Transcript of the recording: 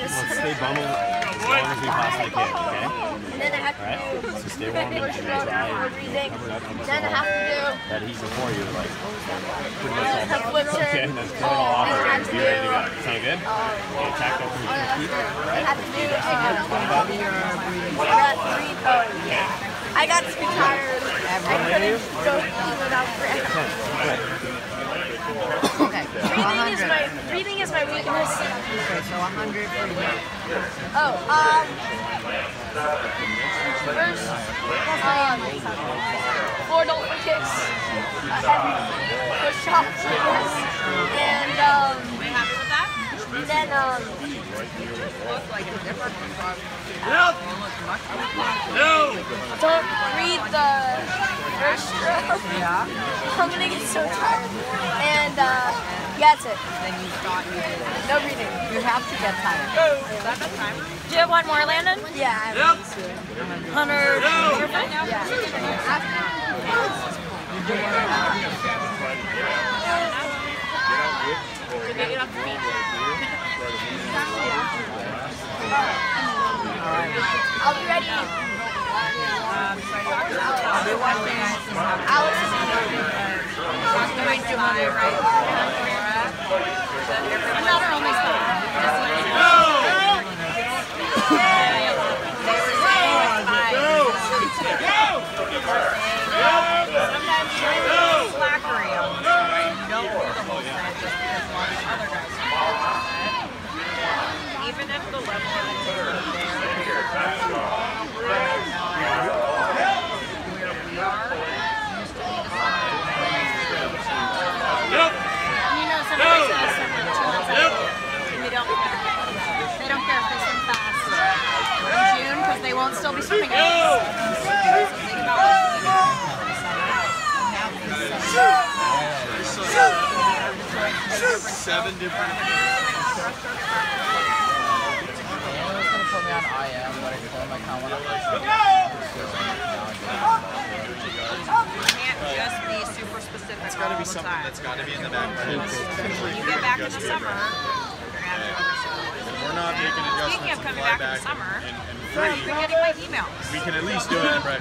Let's stay bundled as long as we possibly can, okay? And then I have to do So stay warm and dry. breathing. Then I have to do That heat before you, like, pretty much a flip turn. okay, that's good. All off And I have and to be do ready to go. Sound good? Okay, tack that through your feet. I Right? have to do I got 3 poses. I got too tired. I couldn't go without breath. Okay, so 100. Breathing is my weakness. Okay, so 100 for you. Oh, first, 4 dolphin kicks, heavy push-ups, and then don't read the first stroke. Yeah. I'm gonna get so tired. And yeah, that's it. Then you thought you did. No reading. You have to get tired. Is that the time? Do you have one more, Landon? Yeah, I have 100. Yeah. To make it off the beach. I'll be ready. I'll be watching Alex is I'm not our only spot. Sometimes you're slackery on this one. You don't do the whole set just because one of the other guys do the whole set. Even if the level of the tape is there, they don't care if they swim fast in June because they won't still be swimming in. Seven different. It's gonna put me on IM, but I told him I can't want to. Can't just be super specific. It's got to be all the something time. that's got to be in the back. When you get back in the summer, you're gonna have to understand. We're not making adjustments. Speaking of coming back in the summer, and free. you're getting my emails. We can at least do it in the